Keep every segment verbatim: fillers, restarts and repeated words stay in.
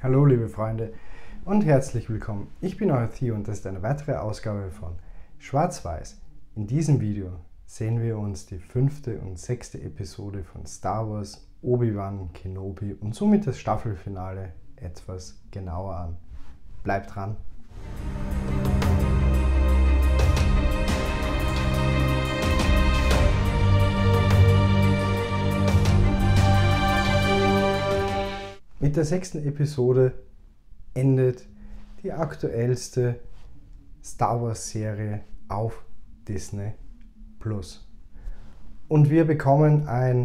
Hallo liebe Freunde und herzlich willkommen. Ich bin euer Theo und das ist eine weitere Ausgabe von Schwarz-Weiß. In diesem Video sehen wir uns die fünfte und sechste Episode von Star Wars Obi-Wan Kenobi und somit das Staffelfinale etwas genauer an. Bleibt dran! Mit der sechsten Episode endet die aktuellste Star Wars Serie auf Disney Plus. Und wir bekommen ein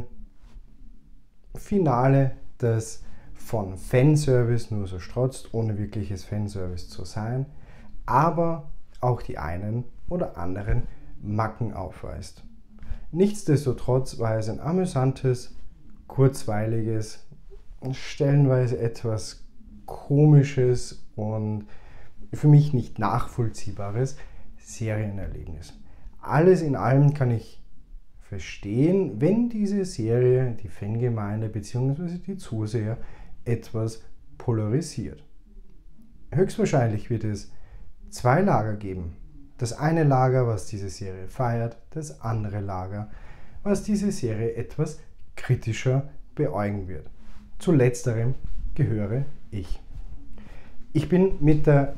Finale, das von Fanservice nur so strotzt, ohne wirkliches Fanservice zu sein, aber auch die einen oder anderen Macken aufweist. Nichtsdestotrotz war es ein amüsantes, kurzweiliges, stellenweise etwas komisches und für mich nicht nachvollziehbares Serienerlebnis. Alles in allem kann ich verstehen, wenn diese Serie die Fangemeinde bzw. die Zuseher etwas polarisiert. Höchstwahrscheinlich wird es zwei Lager geben. Das eine Lager, was diese Serie feiert, das andere Lager, was diese Serie etwas kritischer beäugen wird. Zu letzterem gehöre ich. Ich bin mit, der,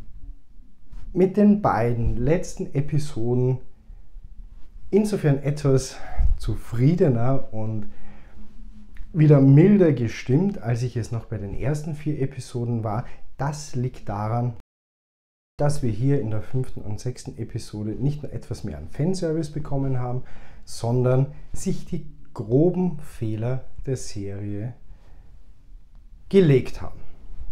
mit den beiden letzten Episoden insofern etwas zufriedener und wieder milder gestimmt, als ich es noch bei den ersten vier Episoden war. Das liegt daran, dass wir hier in der fünften und sechsten Episode nicht nur etwas mehr an Fanservice bekommen haben, sondern sich die groben Fehler der Serie gelegt haben.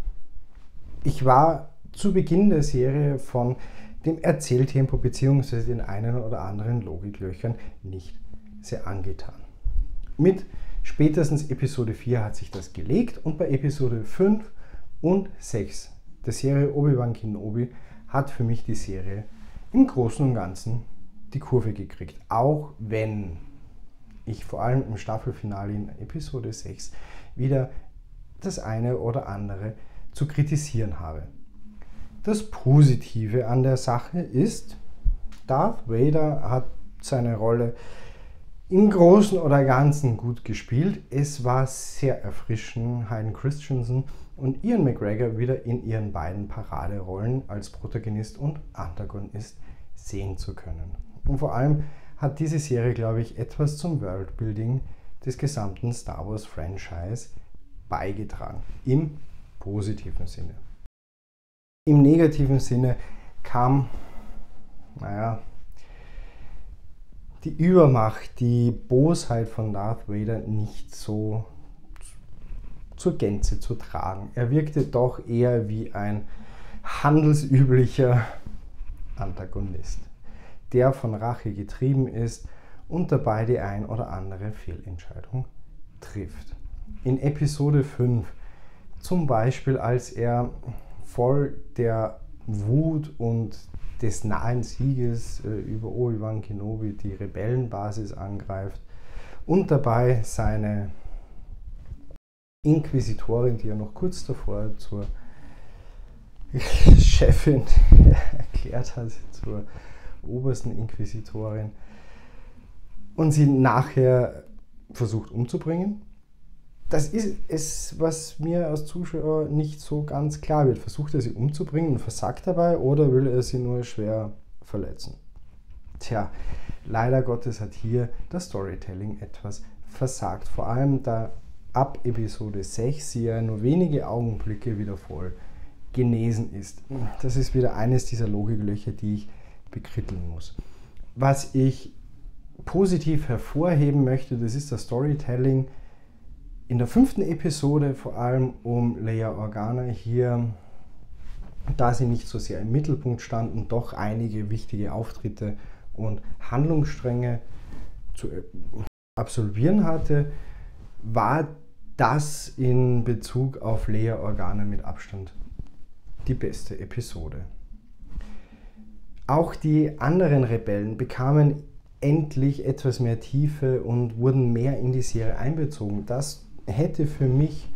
Ich war zu Beginn der Serie von dem Erzähltempo bzw. den einen oder anderen Logiklöchern nicht sehr angetan. Mit spätestens Episode vier hat sich das gelegt und bei Episode fünf und sechs der Serie Obi-Wan Kenobi hat für mich die Serie im Großen und Ganzen die Kurve gekriegt. Auch wenn ich vor allem im Staffelfinale in Episode sechs wieder das eine oder andere zu kritisieren habe. Das Positive an der Sache ist, Darth Vader hat seine Rolle im Großen oder Ganzen gut gespielt. Es war sehr erfrischend, Hayden Christensen und Ian McGregor wieder in ihren beiden Paraderollen als Protagonist und Antagonist sehen zu können. Und vor allem hat diese Serie, glaube ich, etwas zum Worldbuilding des gesamten Star Wars Franchise beigetragen, im positiven Sinne. Im negativen Sinne kam, naja, die Übermacht, die Bosheit von Darth Vader nicht so zur Gänze zu tragen. Er wirkte doch eher wie ein handelsüblicher Antagonist, der von Rache getrieben ist und dabei die ein oder andere Fehlentscheidung trifft. In Episode fünf, zum Beispiel als er voll der Wut und des nahen Sieges äh, über Obi-Wan Kenobi die Rebellenbasis angreift und dabei seine Inquisitorin, die er noch kurz davor zur Chefin erklärt hat, zur obersten Inquisitorin, und sie nachher versucht umzubringen. Das ist es, was mir als Zuschauer nicht so ganz klar wird. Versucht er sie umzubringen und versagt dabei oder will er sie nur schwer verletzen? Tja, leider Gottes hat hier das Storytelling etwas versagt. Vor allem da ab Episode sechs sie ja nur wenige Augenblicke wieder voll genesen ist. Das ist wieder eines dieser Logiklöcher, die ich bekritteln muss. Was ich positiv hervorheben möchte, das ist das Storytelling in der fünften Episode, vor allem um Leia Organa hier, da sie nicht so sehr im Mittelpunkt standen, doch einige wichtige Auftritte und Handlungsstränge zu absolvieren hatte, war das in Bezug auf Leia Organa mit Abstand die beste Episode. Auch die anderen Rebellen bekamen endlich etwas mehr Tiefe und wurden mehr in die Serie einbezogen. Das hätte für mich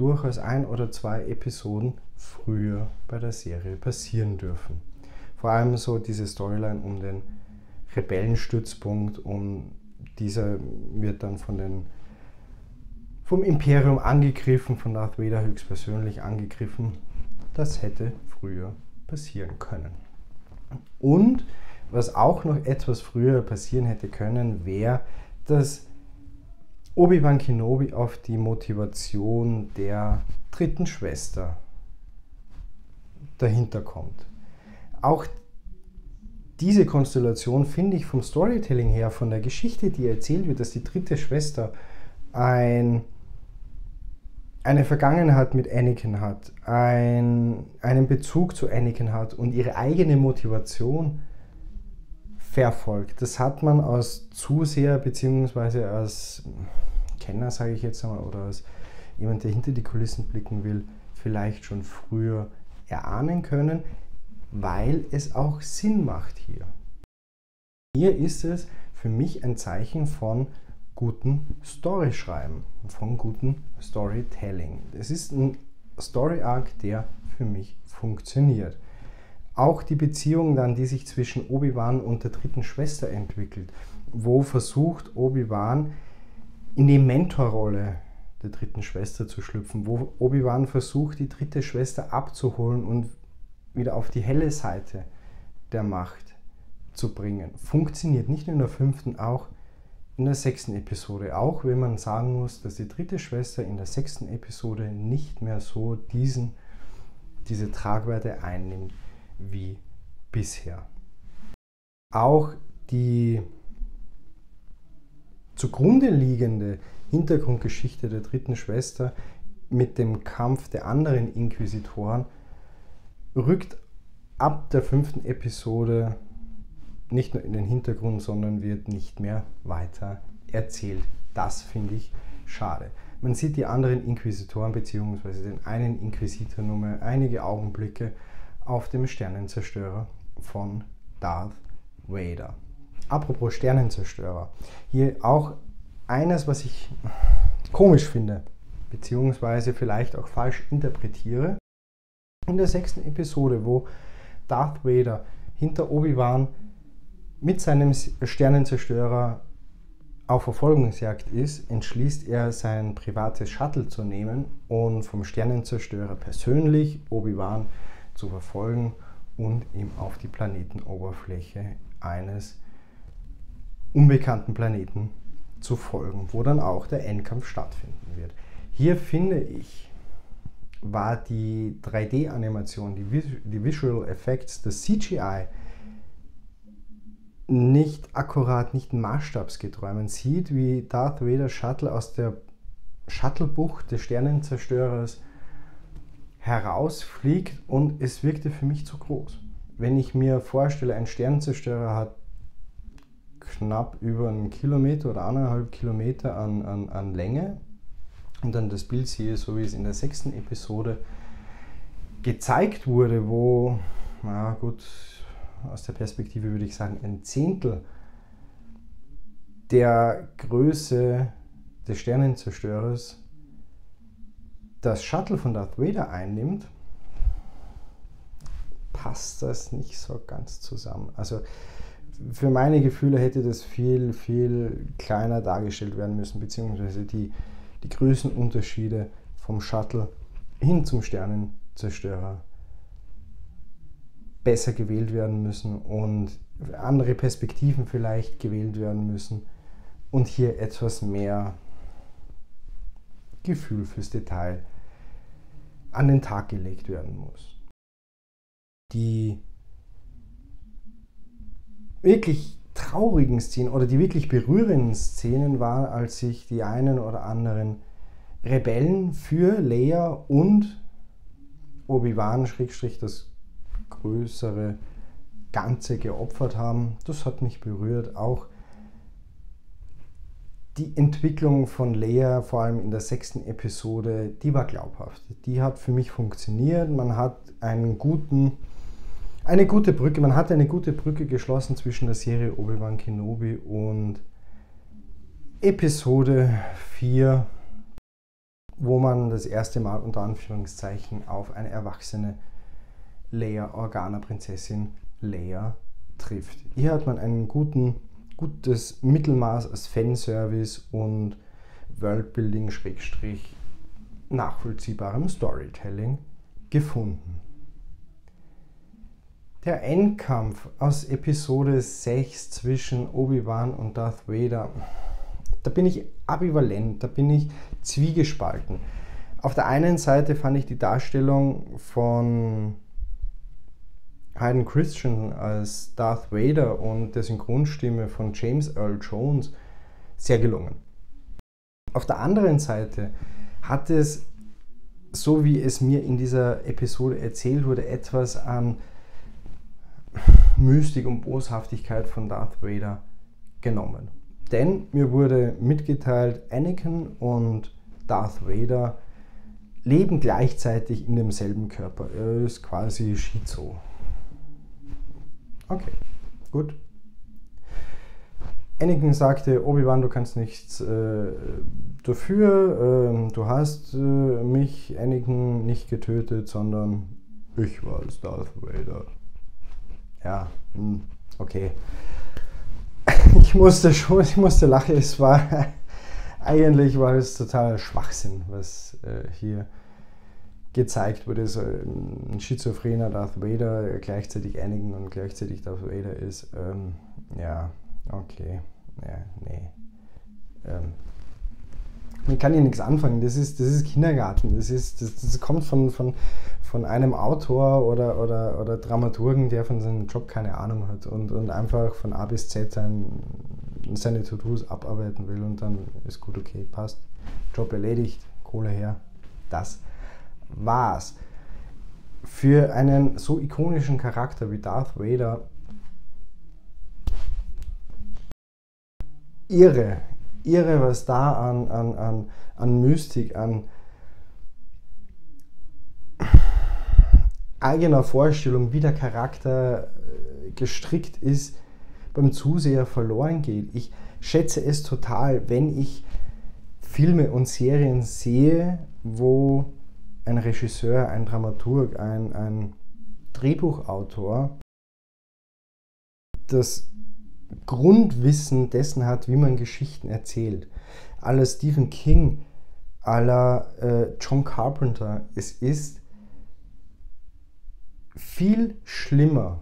durchaus ein oder zwei Episoden früher bei der Serie passieren dürfen. Vor allem so diese Storyline um den Rebellenstützpunkt, um dieser wird dann von den, vom Imperium angegriffen, von Darth Vader höchstpersönlich angegriffen. Das hätte früher passieren können. Und was auch noch etwas früher passieren hätte können, wäre, dass Obi-Wan Kenobi auf die Motivation der dritten Schwester dahinter kommt. Auch diese Konstellation finde ich vom Storytelling her, von der Geschichte, die erzählt wird, dass die dritte Schwester ein, eine Vergangenheit mit Anakin hat, ein, einen Bezug zu Anakin hat und ihre eigene Motivation verfolgt. Das hat man als Zuseher bzw. als Kenner, sage ich jetzt einmal, oder als jemand, der hinter die Kulissen blicken will, vielleicht schon früher erahnen können, weil es auch Sinn macht hier. Hier ist es für mich ein Zeichen von gutem Storyschreiben, von gutem Storytelling. Es ist ein Story Arc, der für mich funktioniert. Auch die Beziehung dann, die sich zwischen Obi-Wan und der dritten Schwester entwickelt, wo versucht Obi-Wan in die Mentorrolle der dritten Schwester zu schlüpfen, wo Obi-Wan versucht, die dritte Schwester abzuholen und wieder auf die helle Seite der Macht zu bringen. Funktioniert nicht nur in der fünften, auch in der sechsten Episode. Auch wenn man sagen muss, dass die dritte Schwester in der sechsten Episode nicht mehr so diesen, diese Tragweite einnimmt wie bisher. Auch die zugrunde liegende Hintergrundgeschichte der dritten Schwester mit dem Kampf der anderen Inquisitoren rückt ab der fünften Episode nicht nur in den Hintergrund, sondern wird nicht mehr weiter erzählt. Das finde ich schade. Man sieht die anderen Inquisitoren bzw. den einen Inquisitor nur mehr einige Augenblicke auf dem Sternenzerstörer von Darth Vader. Apropos Sternenzerstörer, hier auch eines, was ich komisch finde, beziehungsweise vielleicht auch falsch interpretiere. In der sechsten Episode, wo Darth Vader hinter Obi-Wan mit seinem Sternenzerstörer auf Verfolgungsjagd ist, entschließt er, sein privates Shuttle zu nehmen und vom Sternenzerstörer persönlich Obi-Wan zu verfolgen und ihm auf die Planetenoberfläche eines unbekannten Planeten zu folgen, wo dann auch der Endkampf stattfinden wird. Hier finde ich, war die drei D-Animation, die, Vis die Visual Effects, das C G I nicht akkurat, nicht maßstabsgetreu. Man sieht, wie Darth Vader Shuttle aus der Shuttlebucht des Sternenzerstörers herausfliegt und es wirkte für mich zu groß. Wenn ich mir vorstelle, ein Sternenzerstörer hat knapp über einen Kilometer oder anderthalb Kilometer an, an, an Länge und dann das Bild sehe, so wie es in der sechsten Episode gezeigt wurde, wo, na gut, aus der Perspektive würde ich sagen, ein Zehntel der Größe des Sternenzerstörers das Shuttle von Darth Vader einnimmt, passt das nicht so ganz zusammen. Also für meine Gefühle hätte das viel, viel kleiner dargestellt werden müssen, beziehungsweise die, die Größenunterschiede vom Shuttle hin zum Sternenzerstörer besser gewählt werden müssen und andere Perspektiven vielleicht gewählt werden müssen und hier etwas mehr Gefühl fürs Detail an den Tag gelegt werden muss. Die wirklich traurigen Szenen oder die wirklich berührenden Szenen waren, als sich die einen oder anderen Rebellen für Leia und Obi-Wan Schrägstrich das größere Ganze geopfert haben. Das hat mich berührt. Auch die Entwicklung von Leia, vor allem in der sechsten Episode, die war glaubhaft. Die hat für mich funktioniert. Man hat einen guten, eine gute Brücke, man hat eine gute Brücke geschlossen zwischen der Serie Obi-Wan Kenobi und Episode vier, wo man das erste Mal unter Anführungszeichen auf eine erwachsene Leia Organa Prinzessin Leia trifft. Hier hat man ein guten, gutes Mittelmaß aus Fanservice und Worldbuilding Schrägstrich nachvollziehbarem Storytelling gefunden. Der Endkampf aus Episode sechs zwischen Obi-Wan und Darth Vader, da bin ich ambivalent, da bin ich zwiegespalten. Auf der einen Seite fand ich die Darstellung von Hayden Christensen als Darth Vader und der Synchronstimme von James Earl Jones sehr gelungen. Auf der anderen Seite hat es, so wie es mir in dieser Episode erzählt wurde, etwas an Mystik und Boshaftigkeit von Darth Vader genommen. Denn mir wurde mitgeteilt, Anakin und Darth Vader leben gleichzeitig in demselben Körper. Er ist quasi Schizo. Okay, gut. Anakin sagte, Obi-Wan, du kannst nichts äh, dafür, äh, du hast äh, mich, Anakin, nicht getötet, sondern ich war es, Darth Vader. Ja, okay. Ich musste schon, ich musste lachen, es war, eigentlich war es total Schwachsinn, was äh, hier gezeigt wurde. So ein schizophrener Darth Vader, der gleichzeitig Anakin und gleichzeitig Darth Vader ist. Ähm, ja, okay, ja, nee. Ähm, man kann hier nichts anfangen, das ist, das ist Kindergarten, das, ist, das, das kommt von, von, von einem Autor oder, oder, oder Dramaturgen, der von seinem Job keine Ahnung hat und, und einfach von A bis Z sein, seine To-Dos abarbeiten will und dann ist gut, okay, passt, Job erledigt, Kohle her, das war's. Für einen so ikonischen Charakter wie Darth Vader irre, irre, was da an, an, an, an Mystik, an eigener Vorstellung, wie der Charakter gestrickt ist, beim Zuseher verloren geht. Ich schätze es total, wenn ich Filme und Serien sehe, wo ein Regisseur, ein Dramaturg, ein, ein Drehbuchautor das Grundwissen dessen hat, wie man Geschichten erzählt. À la Stephen King, à la äh, John Carpenter. Es ist viel schlimmer,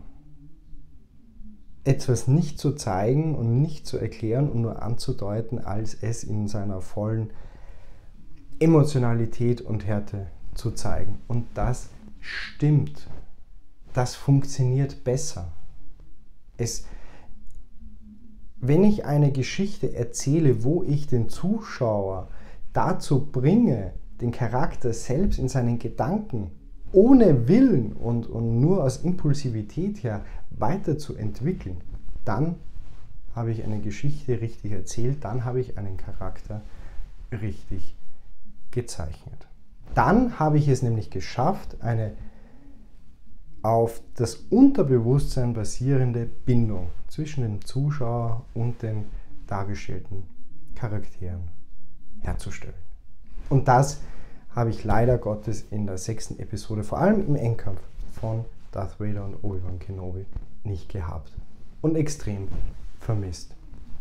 etwas nicht zu zeigen und nicht zu erklären und nur anzudeuten, als es in seiner vollen Emotionalität und Härte zu zeigen. Und das stimmt. Das funktioniert besser. Es, wenn ich eine Geschichte erzähle, wo ich den Zuschauer dazu bringe, den Charakter selbst in seinen Gedanken ohne Willen und, und nur aus Impulsivität her weiterzuentwickeln, dann habe ich eine Geschichte richtig erzählt, dann habe ich einen Charakter richtig gezeichnet. Dann habe ich es nämlich geschafft, eine auf das Unterbewusstsein basierende Bindung zwischen dem Zuschauer und den dargestellten Charakteren herzustellen. Und das habe ich leider Gottes in der sechsten Episode, vor allem im Endkampf von Darth Vader und Obi-Wan Kenobi, nicht gehabt und extrem vermisst.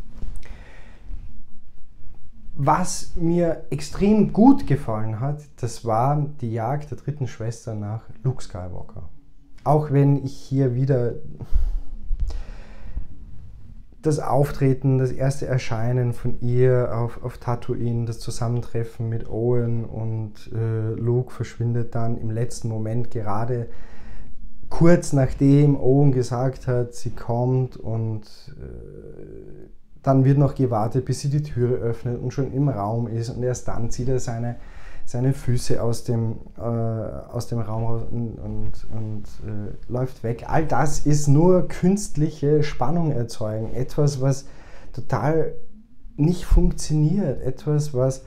Was mir extrem gut gefallen hat, das war die Jagd der dritten Schwester nach Luke Skywalker. Auch wenn ich hier wieder das Auftreten, das erste Erscheinen von ihr auf, auf Tatooine, das Zusammentreffen mit Owen und äh, Luke verschwindet dann im letzten Moment, gerade kurz nachdem Owen gesagt hat, sie kommt, und äh, dann wird noch gewartet, bis sie die Türe öffnet und schon im Raum ist, und erst dann zieht er seine, seine Füße aus dem, äh, aus dem Raum raus und, und, und äh, läuft weg. All das ist nur künstliche Spannung erzeugen. Etwas, was total nicht funktioniert. Etwas, was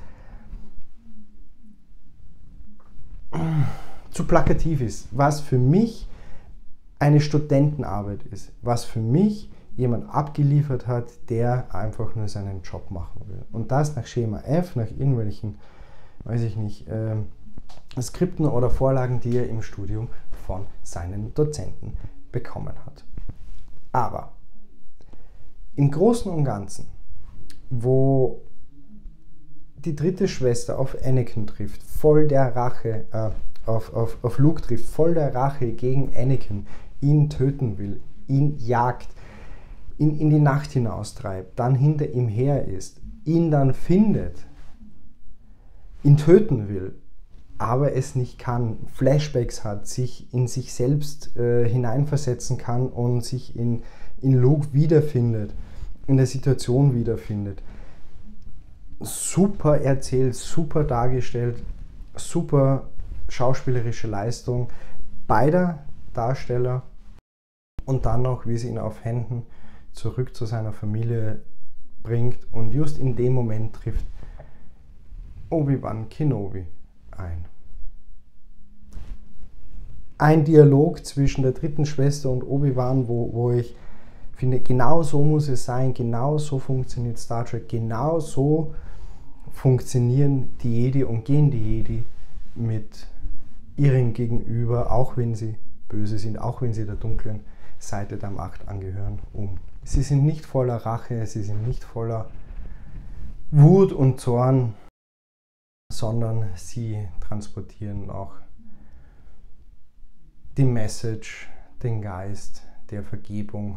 zu plakativ ist. Was für mich eine Studentenarbeit ist. Was für mich jemand abgeliefert hat, der einfach nur seinen Job machen will. Und das nach Schema F, nach irgendwelchen weiß ich nicht, äh, Skripten oder Vorlagen, die er im Studium von seinen Dozenten bekommen hat. Aber im Großen und Ganzen, wo die dritte Schwester auf Anakin trifft, voll der Rache, äh, auf, auf, auf Luke trifft, voll der Rache gegen Anakin, ihn töten will, ihn jagt, ihn in die Nacht hinaustreibt, dann hinter ihm her ist, ihn dann findet, ihn töten will, aber es nicht kann, Flashbacks hat, sich in sich selbst äh, hineinversetzen kann und sich in, in Luke wiederfindet, in der Situation wiederfindet. Super erzählt, super dargestellt, super schauspielerische Leistung beider Darsteller und dann noch, wie sie ihn auf Händen zurück zu seiner Familie bringt und just in dem Moment trifft Obi-Wan Kenobi ein. Ein Dialog zwischen der dritten Schwester und Obi-Wan, wo, wo ich finde, genau so muss es sein, genau so funktioniert Star Trek, genau so funktionieren die Jedi und gehen die Jedi mit ihrem Gegenüber, auch wenn sie böse sind, auch wenn sie der dunklen Seite der Macht angehören, um. Sie sind nicht voller Rache, sie sind nicht voller Wut und Zorn, sondern sie transportieren auch die Message, den Geist der Vergebung,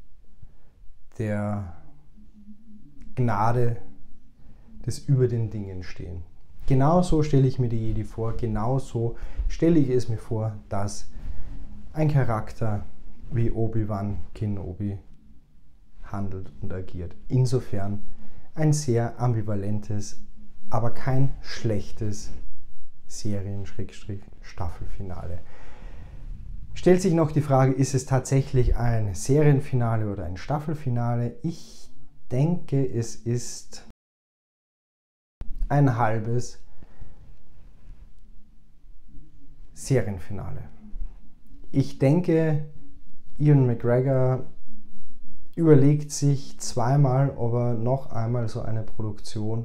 der Gnade, des über den Dingen stehen. Genau so stelle ich mir die Jedi vor, genau so stelle ich es mir vor, dass ein Charakter wie Obi-Wan Kenobi handelt und agiert. Insofern ein sehr ambivalentes, aber kein schlechtes Serien-Staffelfinale. Stellt sich noch die Frage, ist es tatsächlich ein Serienfinale oder ein Staffelfinale? Ich denke, es ist ein halbes Serienfinale. Ich denke, Ewan McGregor überlegt sich zweimal, ob er noch einmal so eine Produktion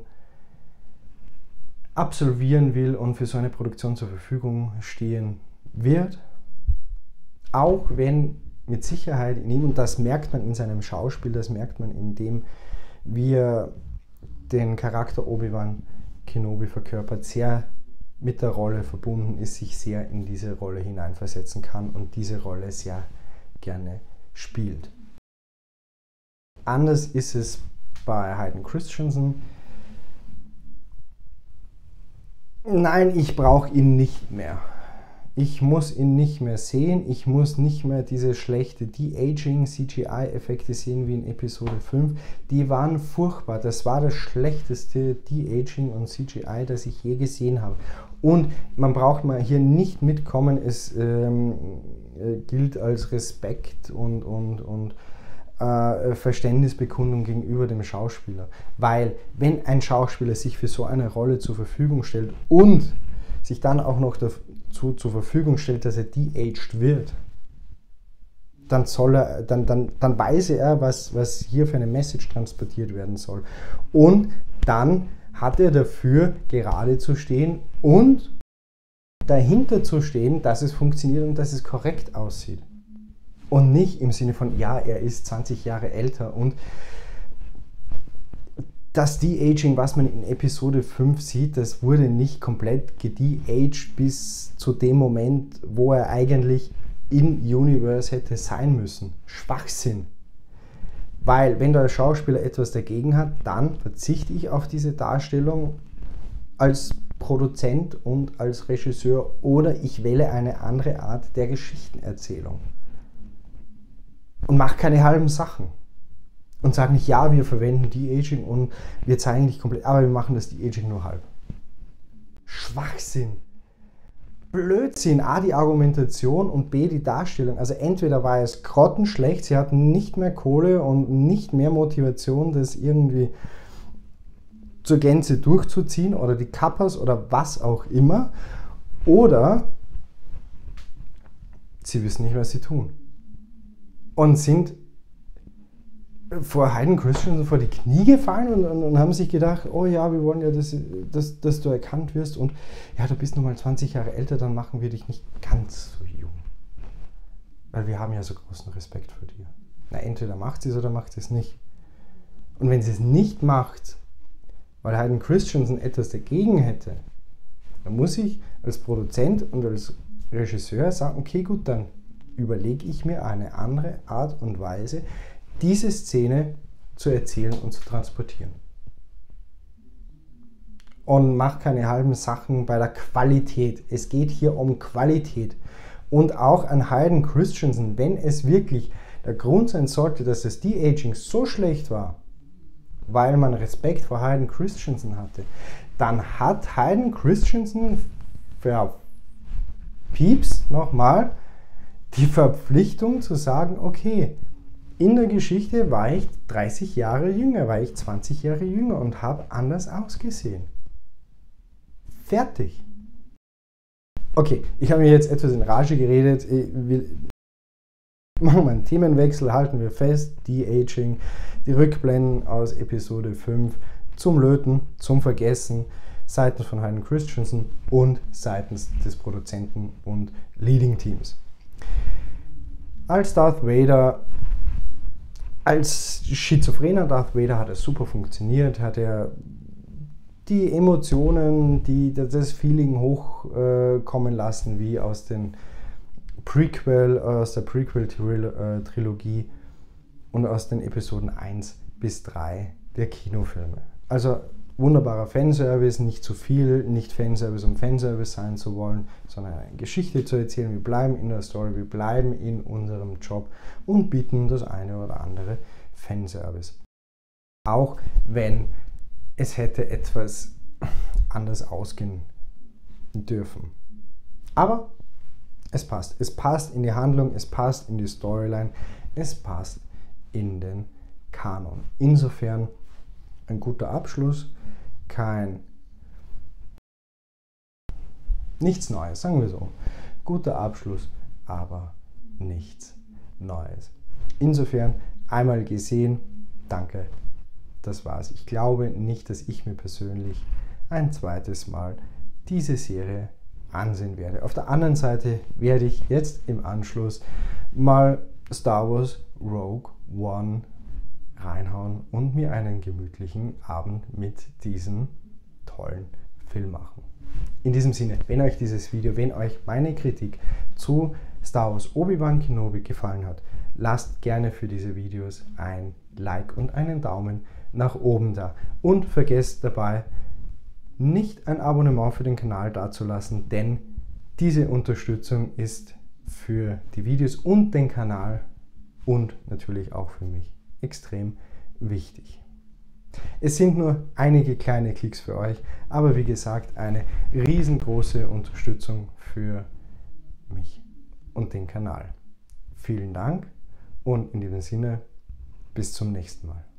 absolvieren will und für so eine Produktion zur Verfügung stehen wird. Auch wenn mit Sicherheit in ihm, und das merkt man in seinem Schauspiel, das merkt man in dem, wie er den Charakter Obi-Wan Kenobi verkörpert, sehr mit der Rolle verbunden ist, sich sehr in diese Rolle hineinversetzen kann und diese Rolle sehr gerne spielt. Anders ist es bei Hayden Christensen. Nein, ich brauche ihn nicht mehr. Ich muss ihn nicht mehr sehen. Ich muss nicht mehr diese schlechte De-Aging-C G I-Effekte sehen wie in Episode fünf. Die waren furchtbar. Das war das schlechteste De-Aging und C G I, das ich je gesehen habe. Und man braucht mal hier nicht mitkommen. Es ähm, äh, gilt als Respekt und, und, und äh, Verständnisbekundung gegenüber dem Schauspieler. Weil wenn ein Schauspieler sich für so eine Rolle zur Verfügung stellt und sich dann auch noch dazu zur Verfügung stellt, dass er de-aged wird, dann, soll er, dann, dann, dann weiß er, was, was hier für eine Message transportiert werden soll. Und dann hat er dafür gerade zu stehen und dahinter zu stehen, dass es funktioniert und dass es korrekt aussieht. Und nicht im Sinne von, ja, er ist zwanzig Jahre älter und das De-Aging, was man in Episode fünf sieht, das wurde nicht komplett gede-aged bis zu dem Moment, wo er eigentlich in Universe hätte sein müssen. Schwachsinn. Weil, wenn der Schauspieler etwas dagegen hat, dann verzichte ich auf diese Darstellung als Produzent und als Regisseur oder ich wähle eine andere Art der Geschichtenerzählung. Und mache keine halben Sachen. Und sage nicht, ja, wir verwenden De-Aging und wir zeigen nicht komplett, aber wir machen das De-Aging nur halb. Schwachsinn. Blödsinn. A, die Argumentation und B, die Darstellung. Also entweder war es grottenschlecht, sie hatten nicht mehr Kohle und nicht mehr Motivation, das irgendwie zur Gänze durchzuziehen oder die Kappas oder was auch immer. Oder sie wissen nicht, was sie tun. Und sind vor Hayden Christensen vor die Knie gefallen und, und, und haben sich gedacht, oh ja, wir wollen ja, dass, dass, dass du erkannt wirst und ja, du bist noch mal zwanzig Jahre älter, dann machen wir dich nicht ganz so jung. Weil wir haben ja so großen Respekt vor dir. Na, entweder macht sie es oder macht sie es nicht. Und wenn sie es nicht macht, weil Hayden Christensen etwas dagegen hätte, dann muss ich als Produzent und als Regisseur sagen, okay, gut, dann überlege ich mir eine andere Art und Weise, diese Szene zu erzählen und zu transportieren. Und mach keine halben Sachen bei der Qualität. Es geht hier um Qualität. Und auch an Hayden Christensen, wenn es wirklich der Grund sein sollte, dass das De-Aging so schlecht war, weil man Respekt vor Hayden Christensen hatte, dann hat Hayden Christensen für Pieps nochmal die Verpflichtung zu sagen, okay, in der Geschichte war ich dreißig Jahre jünger, war ich zwanzig Jahre jünger und habe anders ausgesehen. Fertig. Okay, ich habe mir jetzt etwas in Rage geredet. Ich will, machen wir einen Themenwechsel, halten wir fest, De-Aging, die Rückblenden aus Episode fünf zum Löten, zum Vergessen, seitens von Hayden Christensen und seitens des Produzenten und Leading Teams. Als Darth Vader Als schizophrener Darth Vader hat es super funktioniert, hat er die Emotionen, die, das Feeling hochkommen äh, lassen, wie aus den Prequel, aus der Prequel-Trilogie und aus den Episoden eins bis drei der Kinofilme. Also wunderbarer Fanservice, nicht zu viel, nicht Fanservice um Fanservice sein zu wollen, sondern eine Geschichte zu erzählen. Wir bleiben in der Story, wir bleiben in unserem Job und bieten das eine oder andere Fanservice. Auch wenn es hätte etwas anders ausgehen dürfen. Aber es passt. Es passt in die Handlung, es passt in die Storyline, es passt in den Kanon. Insofern ein guter Abschluss. Kein nichts Neues, sagen wir so. Guter Abschluss, aber nichts Neues. Insofern einmal gesehen, danke, das war's. Ich glaube nicht, dass ich mir persönlich ein zweites Mal diese Serie ansehen werde. Auf der anderen Seite werde ich jetzt im Anschluss mal Star Wars Rogue One reinhauen und mir einen gemütlichen Abend mit diesem tollen Film machen. In diesem Sinne, wenn euch dieses Video, wenn euch meine Kritik zu Star Wars Obi-Wan Kenobi gefallen hat, lasst gerne für diese Videos ein Like und einen Daumen nach oben da. Und vergesst dabei, nicht ein Abonnement für den Kanal dazulassen, denn diese Unterstützung ist für die Videos und den Kanal und natürlich auch für mich extrem wichtig. Es sind nur einige kleine Klicks für euch, aber wie gesagt, eine riesengroße Unterstützung für mich und den Kanal. Vielen Dank und in diesem Sinne, bis zum nächsten Mal.